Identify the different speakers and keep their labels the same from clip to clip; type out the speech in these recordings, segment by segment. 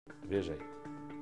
Speaker 1: Veja aí.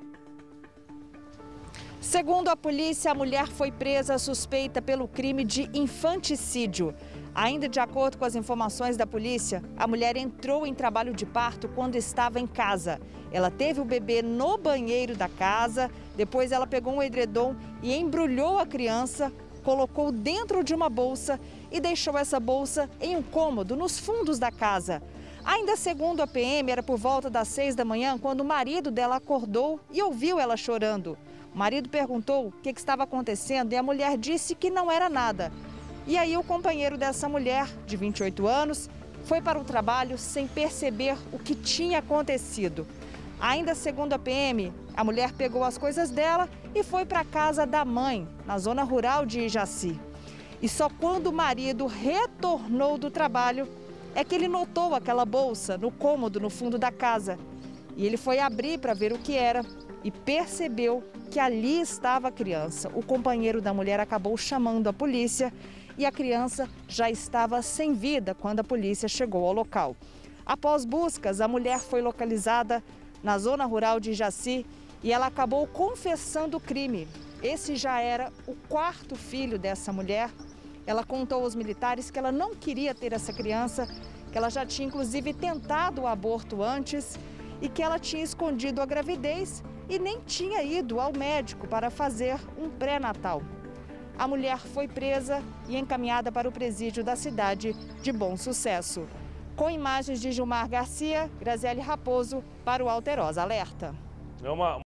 Speaker 2: Segundo a polícia, a mulher foi presa suspeita pelo crime de infanticídio. Ainda de acordo com as informações da polícia, a mulher entrou em trabalho de parto quando estava em casa. Ela teve o bebê no banheiro da casa, depois ela pegou um edredom e embrulhou a criança, colocou dentro de uma bolsa e deixou essa bolsa em um cômodo nos fundos da casa. Ainda segundo a PM, era por volta das 6 da manhã quando o marido dela acordou e ouviu ela chorando. O marido perguntou o que estava acontecendo e a mulher disse que não era nada. E aí o companheiro dessa mulher, de 28 anos, foi para o trabalho sem perceber o que tinha acontecido. Ainda segundo a PM, a mulher pegou as coisas dela e foi para a casa da mãe, na zona rural de Ijaci. E só quando o marido retornou do trabalho é que ele notou aquela bolsa no cômodo no fundo da casa. E ele foi abrir para ver o que era e percebeu que ali estava a criança. O companheiro da mulher acabou chamando a polícia e a criança já estava sem vida quando a polícia chegou ao local. Após buscas, a mulher foi localizada na zona rural de Ijaci e ela acabou confessando o crime. Esse já era o quarto filho dessa mulher. Ela contou aos militares que ela não queria ter essa criança, que ela já tinha inclusive tentado o aborto antes e que ela tinha escondido a gravidez e nem tinha ido ao médico para fazer um pré-natal. A mulher foi presa e encaminhada para o presídio da cidade de Bom Sucesso. Com imagens de Gilmar Garcia, Graziele Raposo para o Alterosa Alerta.